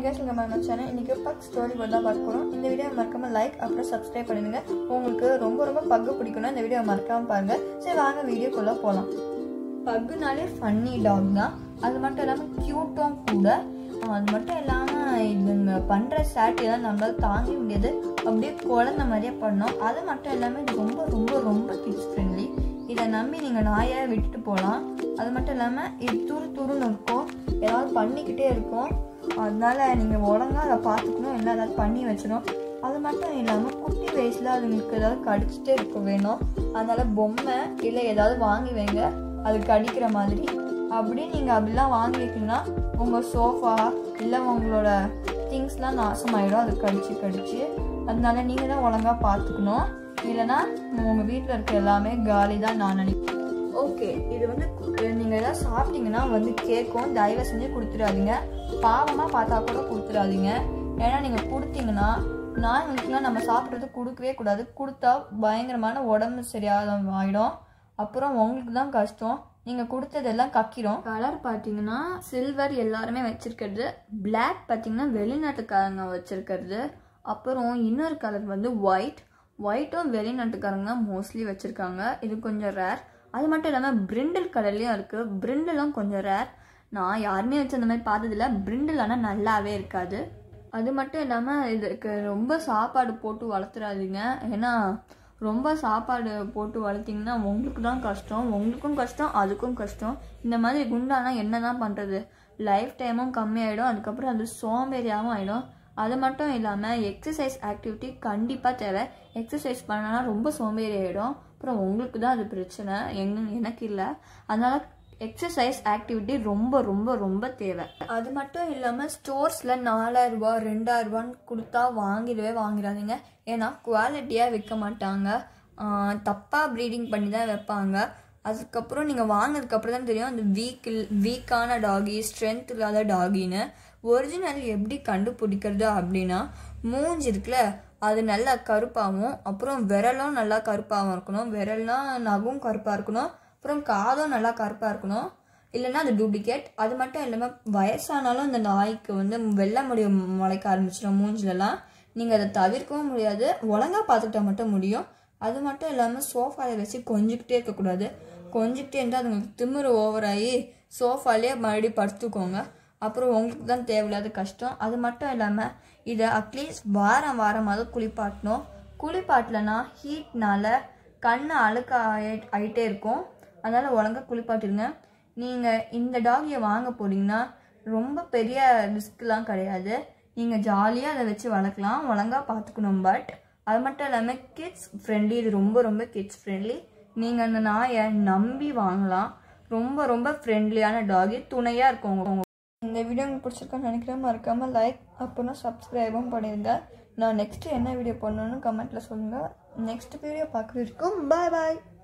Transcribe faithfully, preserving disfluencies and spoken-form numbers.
guys, welcome to my channel. இன்னைக்கு bug story board தான் பார்க்க போறோம். இந்த வீடியோ மறக்காம லைக் அப்புறம் சப்ஸ்கிரைப் பண்ணுங்க. உங்களுக்கு ரொம்ப ரொம்ப பக் பிடிக்கும்னா இந்த வீடியோ மறக்காம பாருங்க. சரி வாங்க வீடியோக்குள்ள போலாம். பக்னாலே ஃபன்னி டாக் தான். அது மட்டும் இல்லாம கியூட்டும் கூட. அது மட்டும் இல்லாம இதுங்க பண்ற சேட்டையெல்லாம் நம்மளால தாங்க முடியாது. அப்படியே குழந்தை மாதிரியே பண்ணோம். அது மட்டும் இல்லாம இது ரொம்ப ரொம்ப ரொம்ப கிட்ஸ் ஃப்ரெண்ட்லி. இதை நம்பி நீங்கள் நாயை விட்டுட்டு போகலாம். அது மட்டும் இல்லாமல் இது துரு துருன்னு இருக்கும், ஏதாவது பண்ணிக்கிட்டே இருக்கும். அதனால நீங்கள் ஒழுங்காக அதை பார்த்துக்கணும், இல்லை ஏதாவது பண்ணி வச்சிடும். அது மட்டும் இல்லாமல் குட்டி வயசில் அதுங்களுக்கு ஏதாவது கடிச்சிட்டே இருக்க வேணும். அதனால் பொம்மை இல்லை ஏதாவது வாங்கி வைங்க அது கடிக்கிற மாதிரி. அப்படி நீங்கள் அப்படிலாம் வாங்கி வைக்கணும்னா உங்கள் சோஃபா இல்லை உங்களோட திங்ஸ்லாம் நாசமாயிடும் அது கடிச்சு கடிச்சு. அதனால நீங்கள் தான் ஒழுங்காக பார்த்துக்கணும், இல்லைன்னா உங்கள் வீட்டில் இருக்க எல்லாமே காலி தான் நான் நினைக்கிறேன். ஓகே, இது வந்து நீங்கள் எதாவது சாப்பிட்டீங்கன்னா வந்து கேட்கும், தயவு செஞ்சு கொடுத்துடாதீங்க. பாவமாக பார்த்தா கூட கொடுத்துடாதீங்க. ஏன்னா நீங்கள் கொடுத்தீங்கன்னா நாய்களுக்குலாம் நம்ம சாப்பிட்றது கொடுக்கவே கூடாது. கொடுத்தா பயங்கரமான உடம்பு சரியாக ஆகிடும். அப்புறம் உங்களுக்கு தான் கஷ்டம், நீங்கள் கொடுத்ததெல்லாம் கக்கிடும். கலர் பார்த்தீங்கன்னா சில்வர் எல்லாருமே வச்சுருக்கிறது, பிளாக் பார்த்தீங்கன்னா வெளிநாட்டுக்காரங்க வச்சுருக்கிறது. அப்புறம் இன்னொரு கலர் வந்து ஒயிட். ஒயிட்டும் வெளிநாட்டுக்காரங்க தான் மோஸ்ட்லி வச்சுருக்காங்க. இது கொஞ்சம் ரேர். அது மட்டும் இல்லாமல் பிரிண்டில் கலர்லேயும் இருக்குது. பிரிண்டெல்லாம் கொஞ்சம் ரேர். நான் யாருமே வச்சு அந்த மாதிரி பார்த்ததில்ல. பிரிண்டில் ஆனால் நல்லாவே இருக்காது. அது மட்டும் இல்லாமல் இதுக்கு ரொம்ப சாப்பாடு போட்டு வளர்த்துறாதீங்க. ஏன்னா ரொம்ப சாப்பாடு போட்டு வளர்த்திங்கன்னா உங்களுக்கு தான் கஷ்டம், உங்களுக்கும் கஷ்டம், அதுக்கும் கஷ்டம். இந்த மாதிரி குண்டானா என்ன தான் பண்ணுறது? லைஃப் டைமும் கம்மியாயிடும், அதுக்கப்புறம் அது சோம்பேறியாகவும் ஆகிடும். அது மட்டும் இல்லாமல் எக்ஸசைஸ் ஆக்டிவிட்டி கண்டிப்பாக தேவை. எக்ஸசைஸ் பண்ணனா ரொம்ப சோம்பேறி ஆகிடும், அப்புறம் உங்களுக்கு தான் அது பிரச்சனை, எங்க எனக்கு இல்லை. அதனால் எக்ஸசைஸ் ஆக்டிவிட்டி ரொம்ப ரொம்ப ரொம்ப தேவை. அது மட்டும் இல்லாமல் ஸ்டோர்ஸில் நாலாயிரரூபா ரெண்டாயிரரூபான்னு கொடுத்தா வாங்கிடவே வாங்கிடாதீங்க. ஏன்னா குவாலிட்டியாக விற்க மாட்டாங்க, தப்பாக ப்ரீடிங் பண்ணி தான் வைப்பாங்க. அதுக்கப்புறம் நீங்கள் வாங்கினதுக்கப்புறம் தான் தெரியும் அந்த வீக் வீக்கான டாகி, ஸ்ட்ரென்த் இல்லாத டாகின்னு. ஒரிஜினல் எப்படி கண்டுபிடிக்கிறது அப்படின்னா, மூஞ்சி இருக்குல்ல அது நல்லா கருப்பாகவும், அப்புறம் விரலும் நல்லா கருப்பாகவும் இருக்கணும். விரல்லாம் நகும் கருப்பாக இருக்கணும், அப்புறம் காதும் நல்லா கருப்பாக இருக்கணும், இல்லைன்னா அது டூப்ளிகேட். அது மட்டும் இல்லாமல் வயசானாலும் அந்த நாய்க்கு வந்து வெள்ளை முடி முளைக்க ஆரம்பிச்சிடும் மூஞ்சிலலாம். நீங்கள் அதை தவிர்க்கவும் முடியாது, ஒழுங்காக பார்த்துக்கிட்டா மட்டும் முடியும். அது மட்டும் இல்லாமல் சோஃபாவில் வச்சு கொஞ்சிக்கிட்டே இருக்கக்கூடாது. கொஞ்சிக்கிட்டே இருந்தால் அதுங்களுக்கு திமிரு ஓவராகி சோஃபாலே மறுபடியும் படுத்துக்கோங்க, அப்புறம் உங்களுக்கு தான் தேவையில்லாத கஷ்டம். அது மட்டும் இல்லாமல் இதை அட்லீஸ்ட் வாரம் வாரமாவது குளிப்பாட்டணும். குளிப்பாட்டலைன்னா ஹீட்னால கண் அழுக்க ஆகிட்டே இருக்கும். அதனால் ஒழுங்காக குளிப்பாட்டிடுங்க. நீங்கள் இந்த டாகியை வாங்க போகிறீங்கன்னா ரொம்ப பெரிய ரிஸ்க்லாம் கிடையாது, நீங்கள் ஜாலியாக அதை வச்சு வளர்க்கலாம், ஒழுங்காக பார்த்துக்கணும். பட் அது மட்டும் இல்லாமல் கிட்ஸ் ஃப்ரெண்ட்லி, இது ரொம்ப ரொம்ப கிட்ஸ் ஃப்ரெண்ட்லி. நீங்கள் அந்த நாயை நம்பி வாங்கலாம். ரொம்ப ரொம்ப ஃப்ரெண்ட்லியான டாகி, துணையாக இருக்கும். இந்த வீடியோ உங்களுக்கு பிடிச்சிருக்கான்னு நினைக்கிறேன். மறக்காமல் லைக் அப்புறம் சப்ஸ்கிரைபும் பண்ணிடுங்க. நான் நெக்ஸ்ட்டு என்ன வீடியோ பண்ணணும்னு கமெண்ட்டில் சொல்லுங்கள். நெக்ஸ்ட் வீடியோ பார்க்குறதுக்கும் பாய் பாய்.